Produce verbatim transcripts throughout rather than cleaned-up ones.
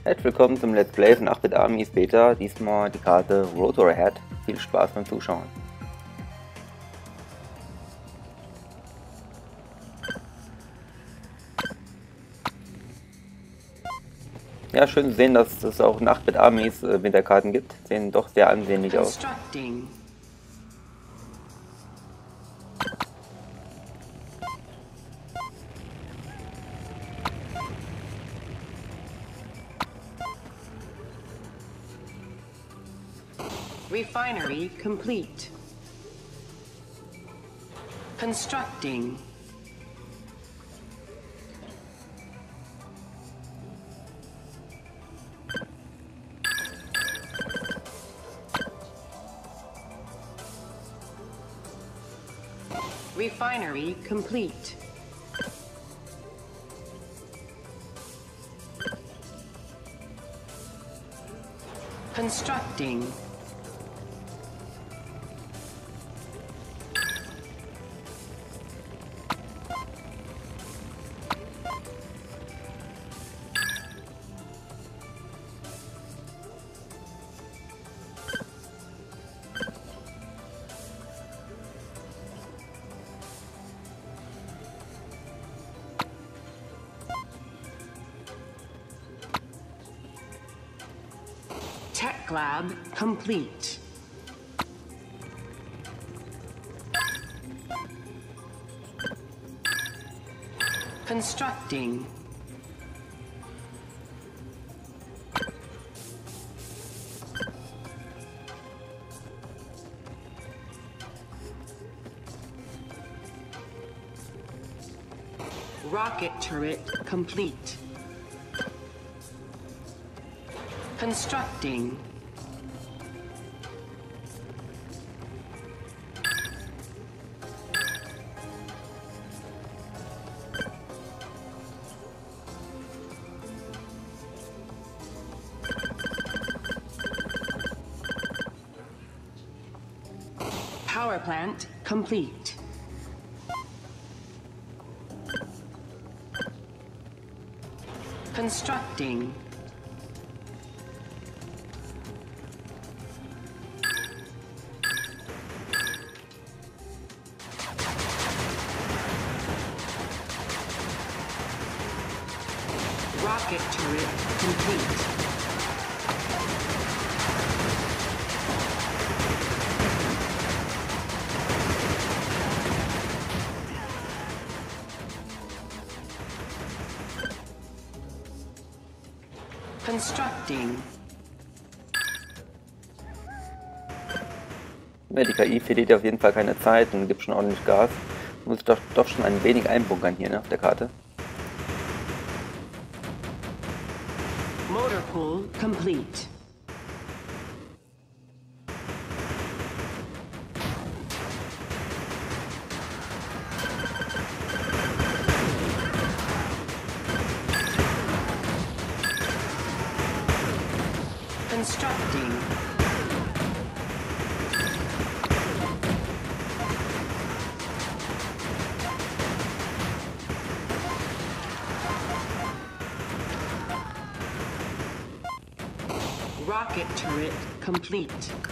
Herzlich willkommen zum Let's Play von acht Bit Armies Beta, diesmal die Karte Rotor Ahead. Viel Spaß beim Zuschauen. Ja, schön zu sehen, dass es auch in acht Bit Armies äh, Winterkarten gibt. Sehen doch sehr ansehnlich aus. Refinery complete. Constructing. Refinery complete. Constructing. Tech lab complete. Constructing. Rocket turret complete. Constructing. Power plant complete. Constructing. Rocket turret complete. Constructing. Ja, die K I verliert auf jeden Fall keine Zeit und gibt schon ordentlich Gas. Muss doch, doch schon ein wenig einbunkern hier, ne, auf der Karte. Motor pool complete. Constructing. Rocket turret complete.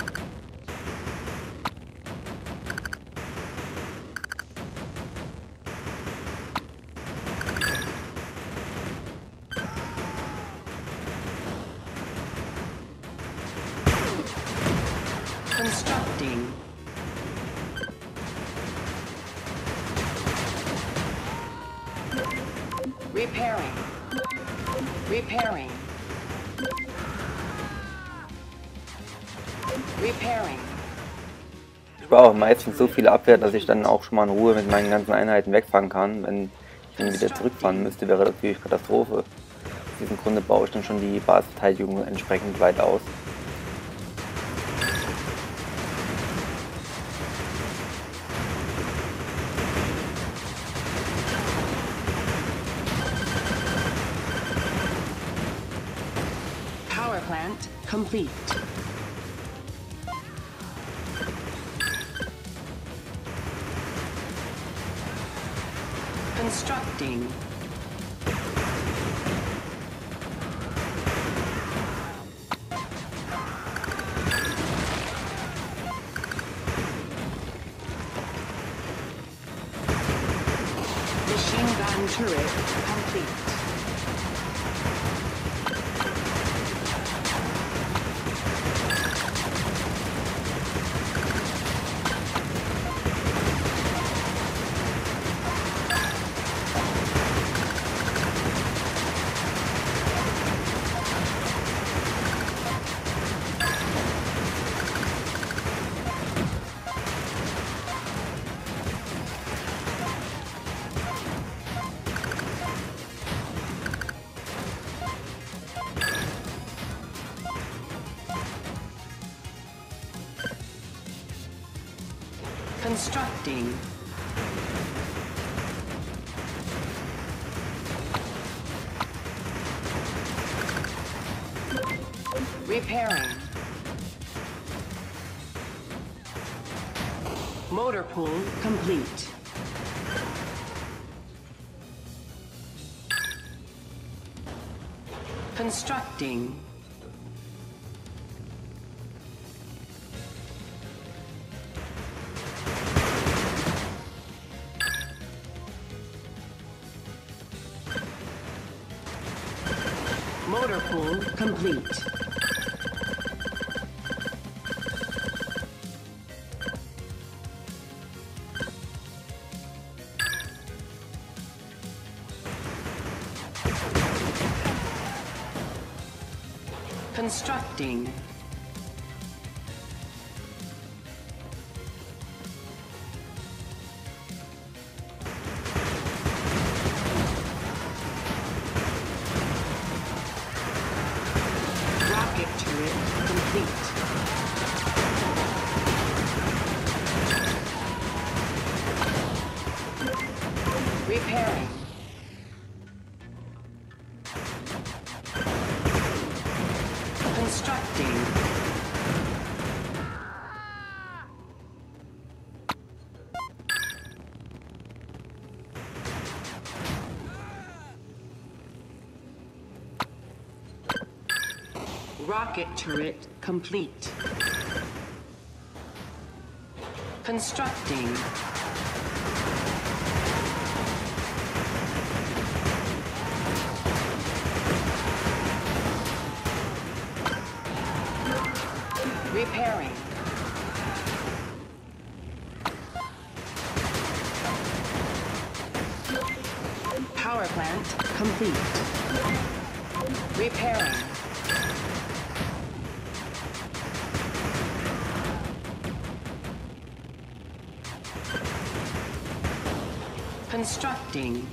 Constructing. Repairing. Repairing. Repairing. Ich brauche auch meistens so viele Abwehr, dass ich dann auch schon mal in Ruhe mit meinen ganzen Einheiten wegfahren kann. Wenn ich dann wieder zurückfahren müsste, wäre das natürlich Katastrophe. Aus diesem Grunde baue ich dann schon die Basisverteidigung entsprechend weit aus. Power plant complete. Constructing. turret complete. Constructing. Repairing. Motor pool complete. Constructing. Motor pool complete. Constructing. Rocket turret complete. Repairing. Constructing. Rocket turret complete. Constructing. Repairing. Power plant complete. Repairing. Constructing.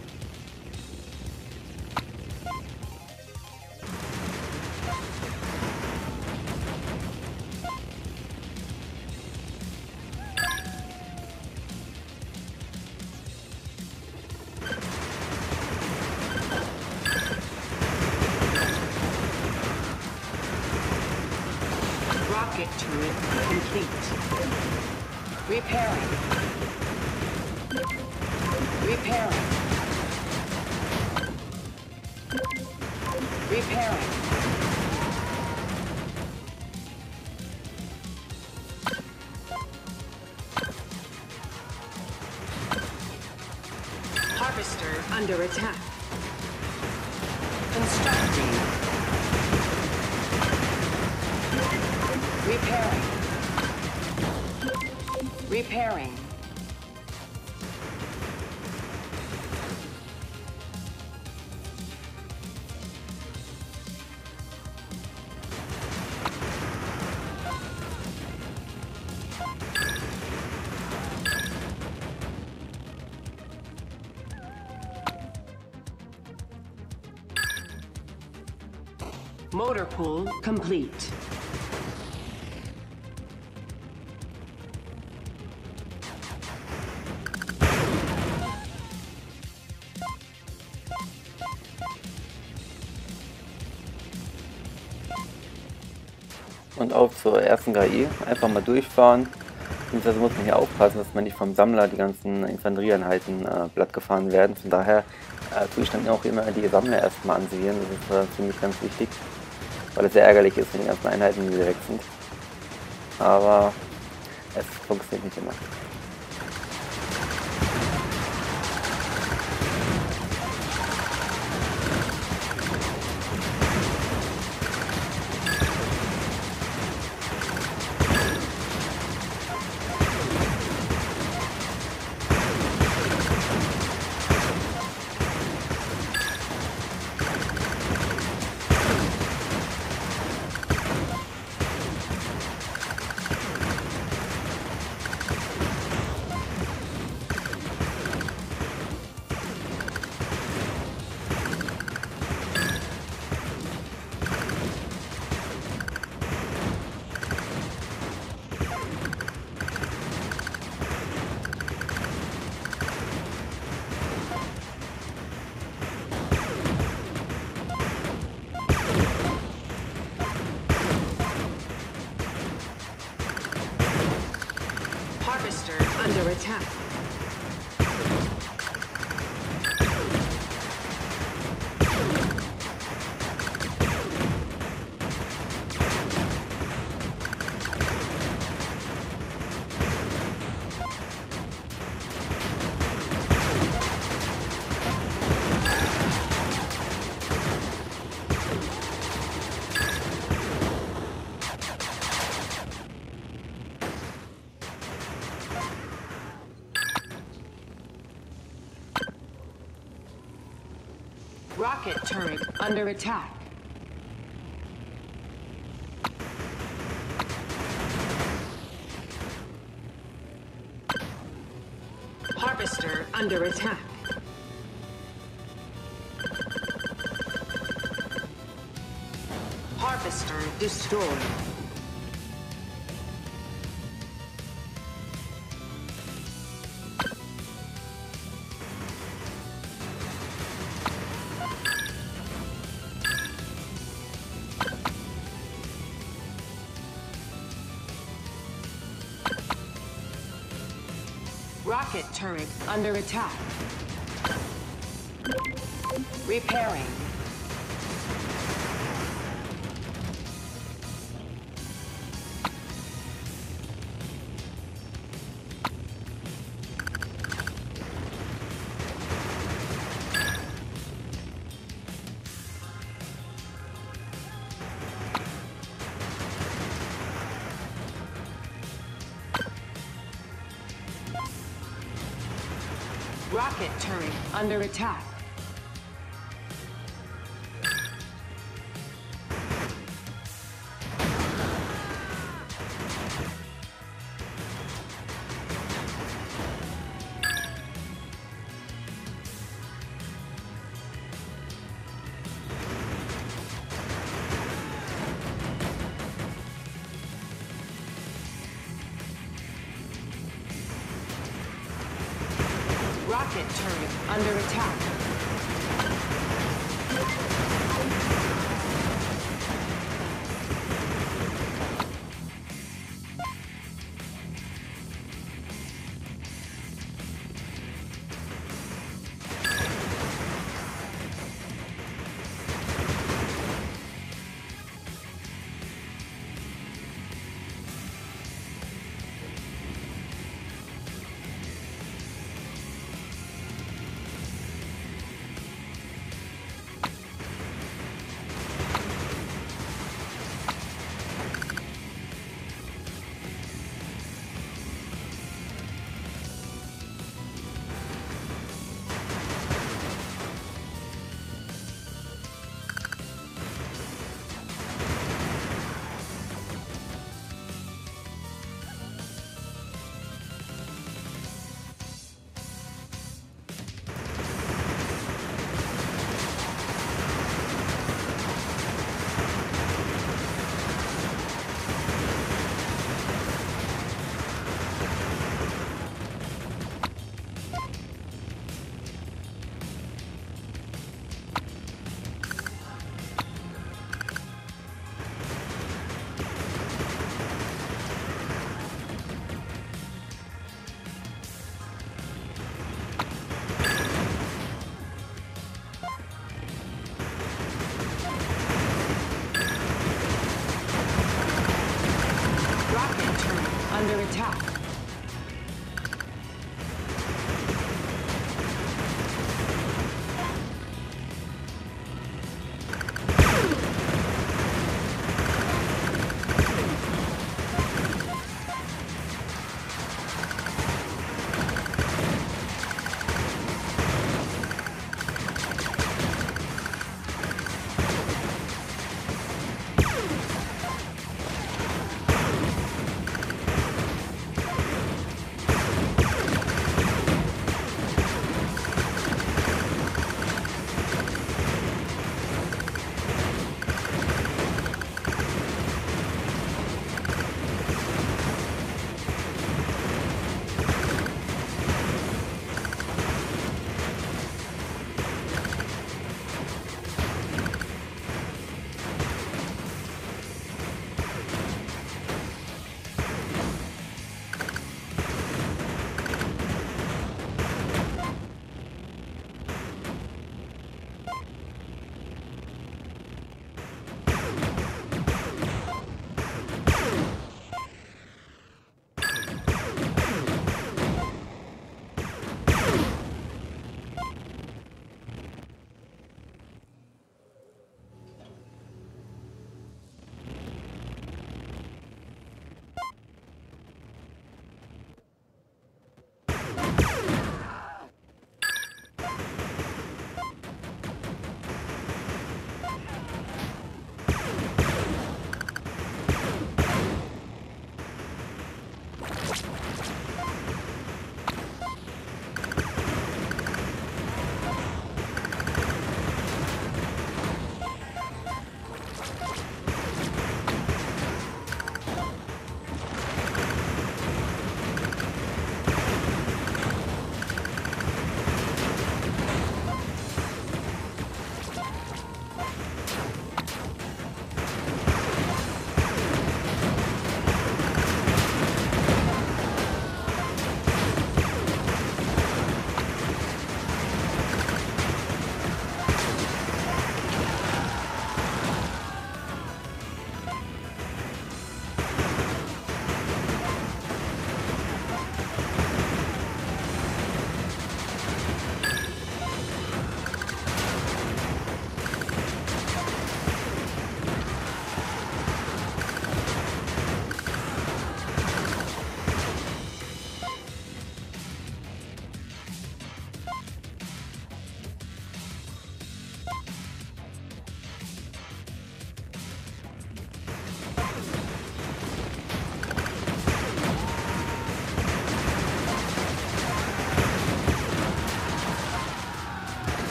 Rocket turret complete. Repairing. Repairing. Repairing. Harvester under attack. Constructing. Repairing. Repairing. Motor pool complete. Und auf zur ersten K I. Einfach mal durchfahren. Und also muss man hier aufpassen, dass man nicht vom Sammler die ganzen Infanterieeinheiten äh, plattgefahren werden. Von daher äh, tue ich dann auch immer die Sammler erstmal ansehen. Das ist äh, für mich ganz wichtig. Weil es sehr ärgerlich ist, wenn die ganzen Einheiten wieder weg sind. Aber es funktioniert nicht immer. attack. Rocket turret under attack. Harvester under attack. Harvester destroyed. Rocket turret under attack. Repairing. Rocket turret under attack. Rocket turret under attack. Under attack.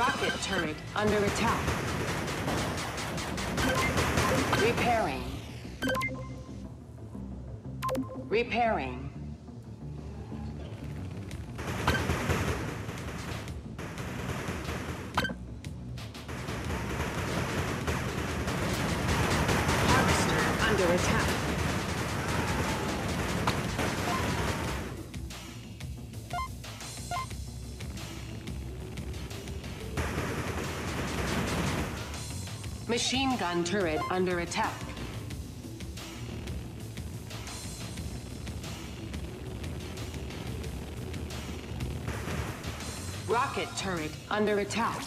Rocket turret under attack. Repairing. Repairing. Harvester under attack. Machine gun turret under attack. Rocket turret under attack.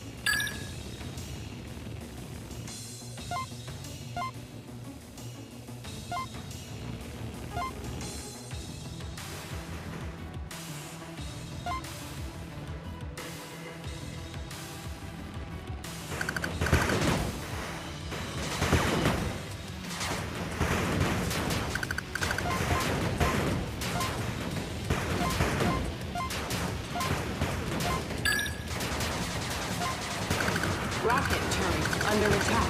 Rocket turret under attack.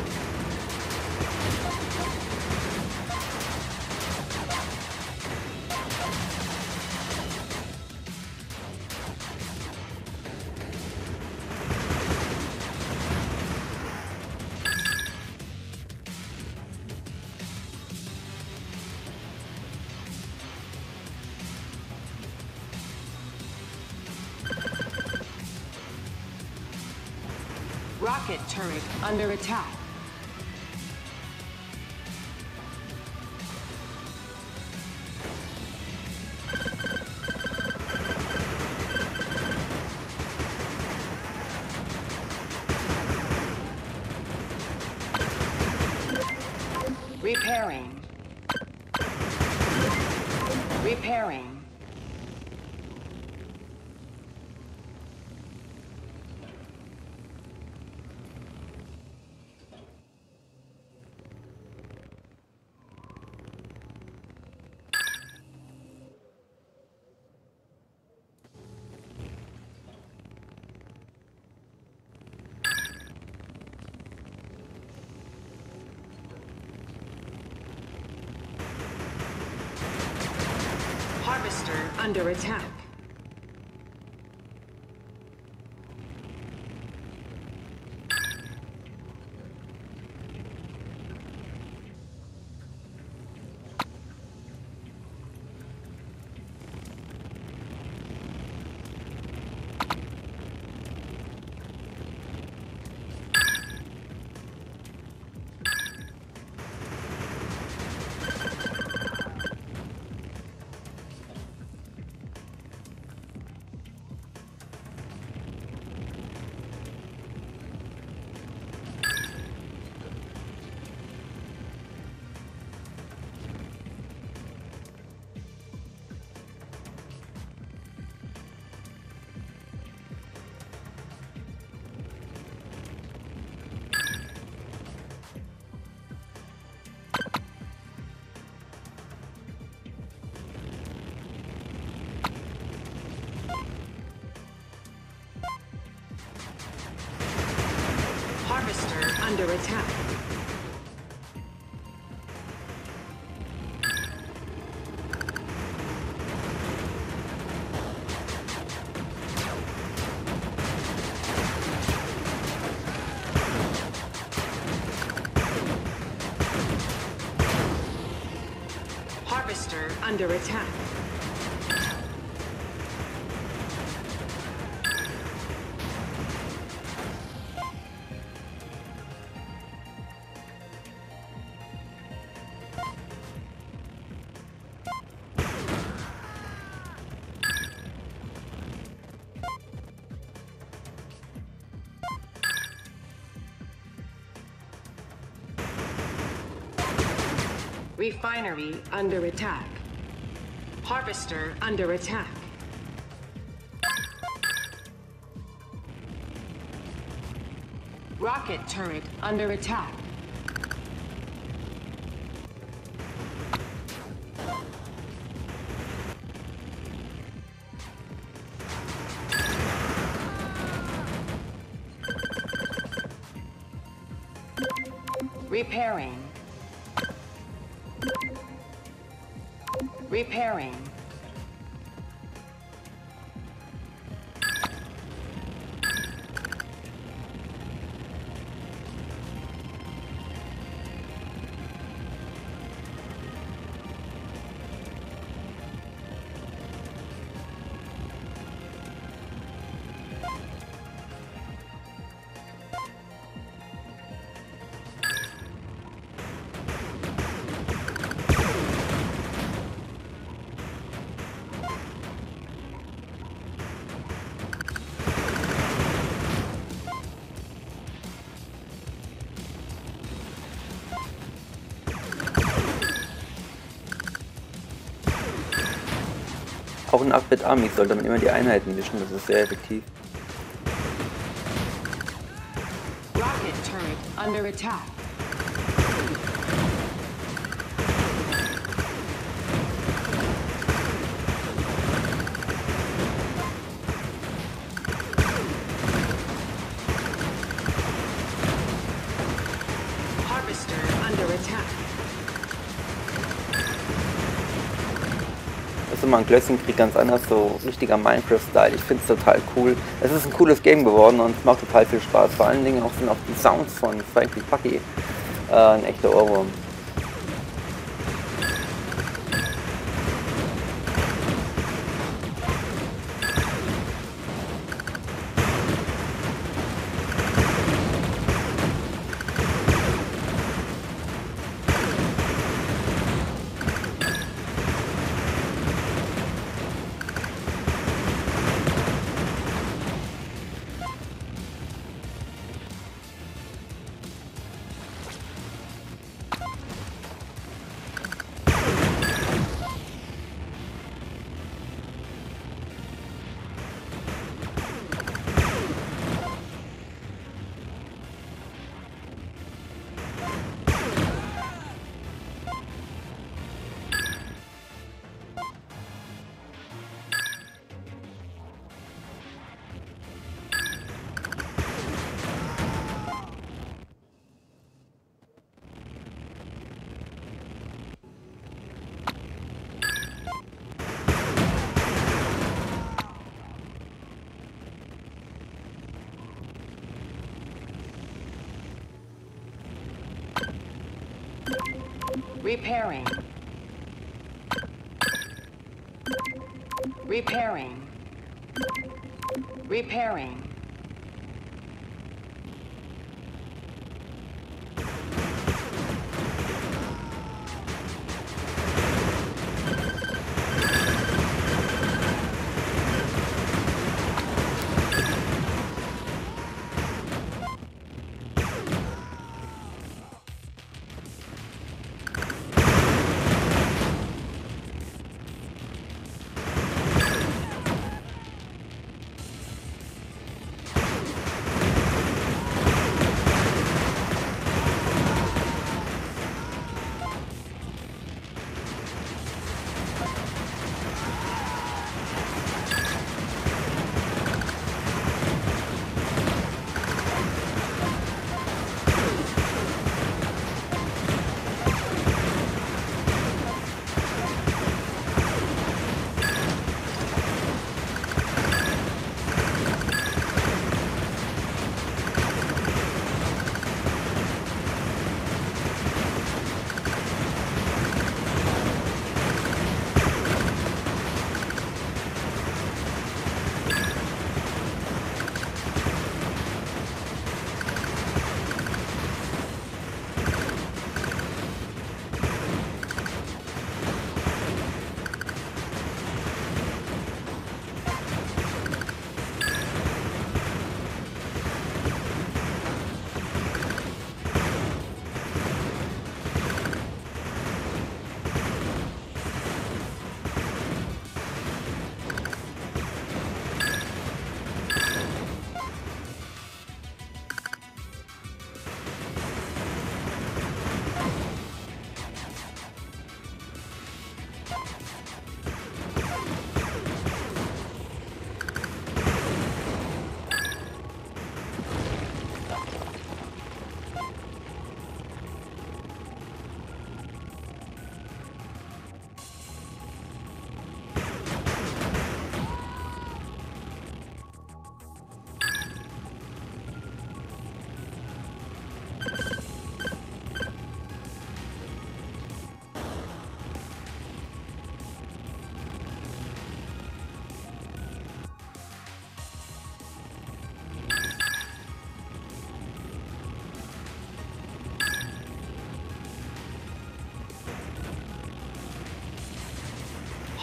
Rocket turret under attack. Repairing. Repairing. Harvester under attack. Harvester under attack. Harvester under attack. Refinery under attack. Harvester under attack. Rocket turret under attack. Repairing. Repairing. Auch ein acht Bit Army sollte man immer die Einheiten mischen, das ist sehr effektiv. Rocket turret under attack. Harvester under attack. Das ist immer ein Glösschenkrieg ganz anders, so richtiger Minecraft-Style. Ich finde es total cool. Es ist ein cooles Game geworden und es macht total viel Spaß. Vor allen Dingen auch sind auch die Sounds von Frankie Pucky äh, ein echter Ohrwurm. Repairing. Repairing. Repairing.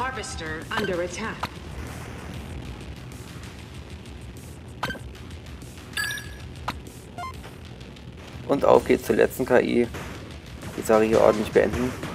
Harvester under attack. Und auf geht's zur letzten K I. Die Sache hier ordentlich beenden.